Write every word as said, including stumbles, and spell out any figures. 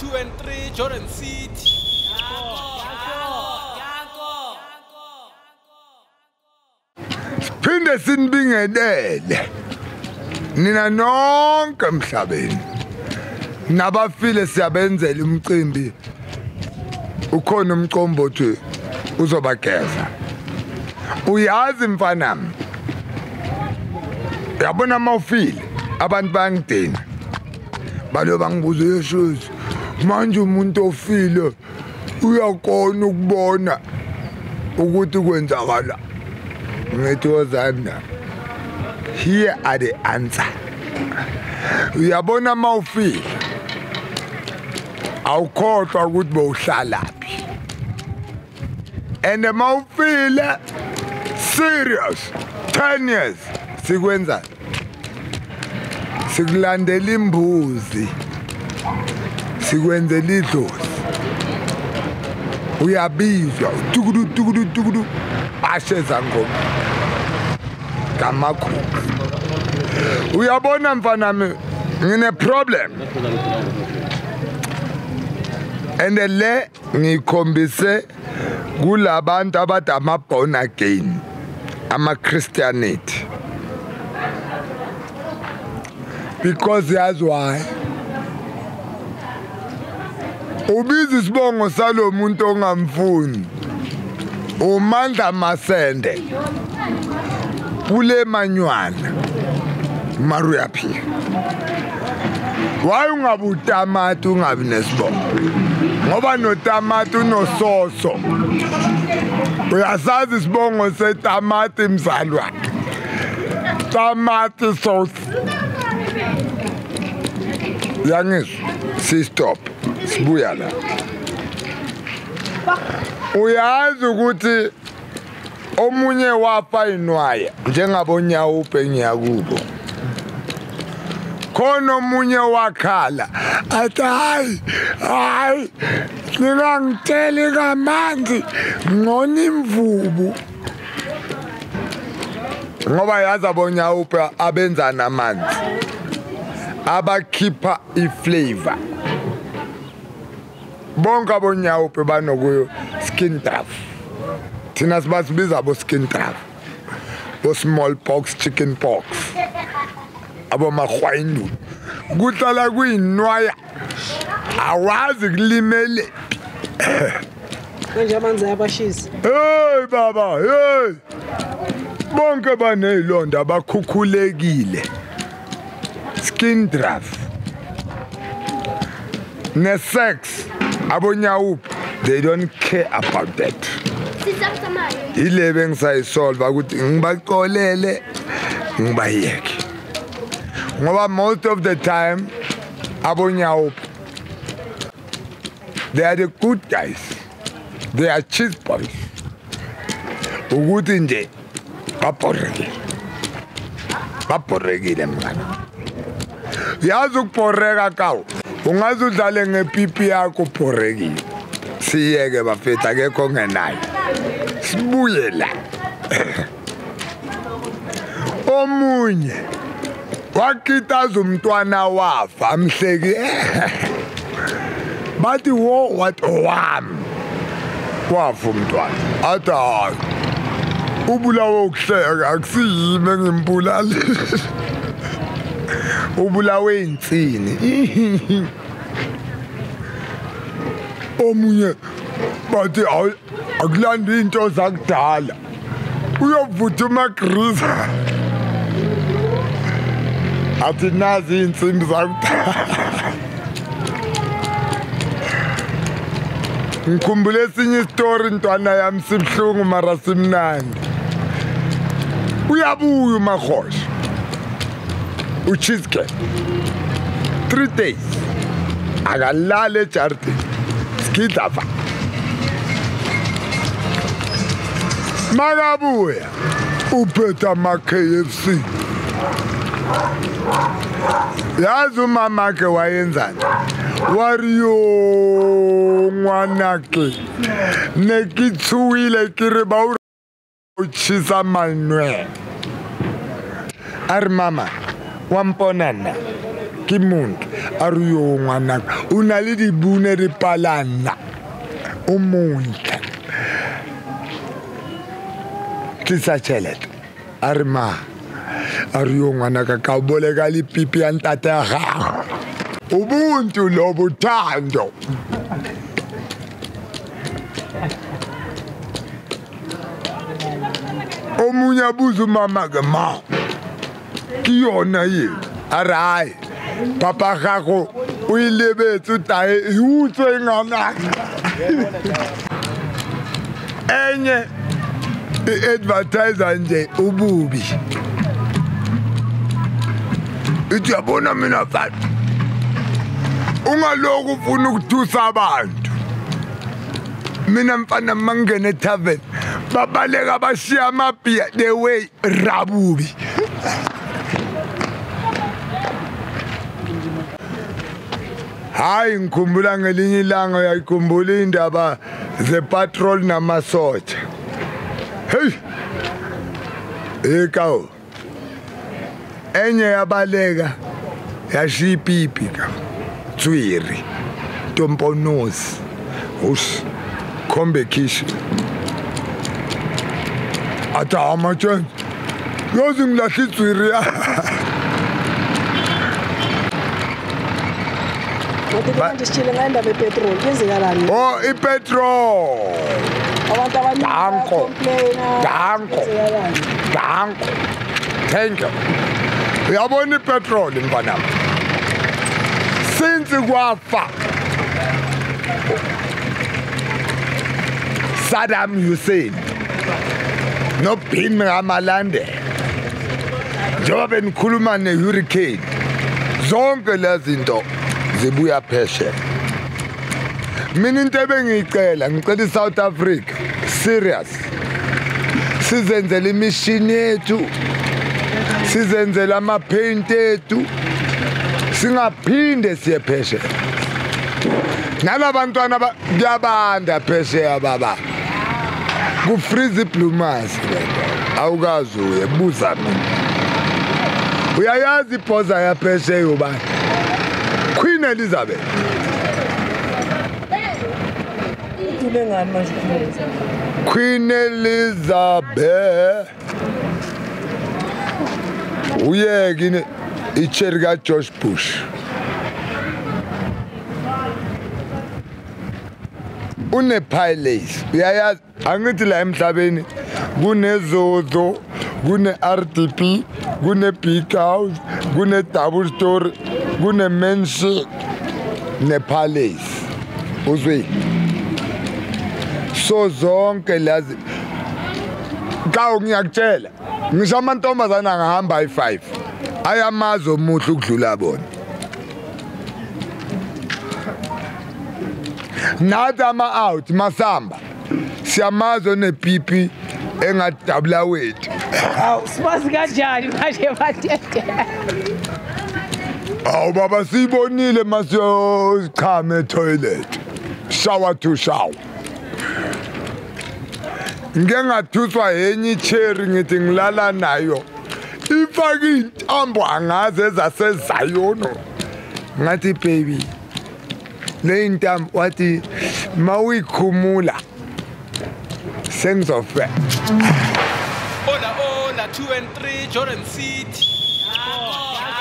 two and three, Jordan City. Phinde sinibingelele nina nonke emhlabeni nabafile siyabenzela umcimbi ukhona umcombothi uzobageza uyazi mfanami yabona mawufile abantu bangidina baloba ngibuza yeshuzi manje umuntu ofile uyakona ukubona ukuthi kwenzakala ngithi wozana here are the answer uyabona mawufile awukhohlwa ukuthi bowuhlalaphi and mawufile serious ten years sikwenza sikulandela imbuzi sikwenzela idlozi uyabizwa tukudu tukudu tukudu asheza ngoma kamakhulu uyabona mfanami ngine problem and le ngikhombise kulabantu abathi ama born again ama Christianity because that's why ubiza isibongo salo muntu ongamfuni uMandla Masende kule manywana Maruya phi waye ungabutamati ungabi nesibongo ngoba notamati unososo uyasazi isibongo setamati mzalwa tamati sauce yangizwa si stop sibuya la uyazi ukuthi omunye wafa inwaya njengabonyawupe ngiyakubo khona omunye wakhala athi hayi hayi ningangitheli kamanzi ngona imvubu ngoba yazi abonyawupe abenza namanzi abakhipha iflavor bonke abonyawupe banokuyo skin draft thina sibasibiza abo skin draft bo smallpox chicken pox abo mahwayinu kuhlala kuyinwaya awazi kulimele manje amanzi ayabashisa hey baba hey bonke banezilonda bakhukhulekile skin draft ne sex abonyawupe they don't care about that ilebe ngisayisolve ukuthi ngibaqolele ngibayeke ngoba most of the time abonyawupe they are the good guys they are cheese boys ukuthi nje baporrekile baporrekile mngana yazi ukuporreka kawo ungaze udlale ngepipi yakho uporrekile siyeke bafethu akekho ngenayo sibuye la omunye wakitaza umntwana wafa amhleki bathi wo what wami wafa umntwana athi hayi ubulawa ukuhleka akusiyimi engimbulala ubulawe insini omunye bathi akulanda into zakudala uyovutha umagriza athi nazi insimbi zakudala ngikhumbule esinye istory ntwana yami sibhlungu mara simnandi uyabuya uMahosha ucheesecake three days akalala ejardi skitafa makabuya uphetha ama-K F C yazi umamakhe wayenzani wariyo ngwanake nekitsuwile kiri ba uchisa manwe ari mama wamponana ke muntu a re yo ngwana o na le dibune di palana o montle ke sa tšhelete a re ma a re yo ngwana ka ka bolega le pipi ya ntate ya gago ubuntu lobuthando omunye abuza umama ke ma ke yona ye a re hayi papa gago o ilebetse o tae e utswe ngwana enye i-advertiser nje ububi ithi yabona mina mfana ungaloku ufuna ukuthusa abantu mina mfana mangene tavern babaleka bashiya amabhiya the way rabubi hayi ngikhumbula ngelinye ilanga uyayikhumbula indaba ze-patrol namasotsha hey ekawo enye yabaleka yashiya ipipi ka tswiri tomponosi us khombe khishi ata amachon yozi ngilahla itswiri ya manje sitshile ngandaba epetrol yenzekalani oh ipetrol abantu abaningi danko bayacomplaina danko danko thank you uyabona ipetrol mfanami since kwafa Saddam Hussein no bin Ramalande njengoba benikhuluma ne-hurricane zonke lezi zinto zibuya phesheya mina into ebengiyicela ngicela i-South Africa serious sizenzele imishini yethu sizenzele ama-paint ethu singaphinde siye phesheya nalabantwana kuyabanda phesheya baba kufreeze iblumas awukazi uye buza mina uyayazi ibhoza yaphesheya ubani Queen Elizabeth Queen Elizabeth uyekini icherry ka George Bush une palace uyayazi angithi la emhlabeni kunezozo kune R D P kune big house kune double story kune mansion ne palace uzwe so zonke lazi ka ngiyakutshela ngisho amantombazana angahamba i five ayamazo omuhle ukudlula bona nathi ama-out masamba siyamazo nepipi engadabula wethu awu sibazi kanjani manje batete awu baba siyibonile masiyochama etoilet shower to shower ngeke ngathuswa yenye icherry ngithi ngilala nayo ifake intambo angaze ezasezayono ngathi baby le ntambo wathi mawuyikhumula sengizofa Ola ola two and three Jordan City.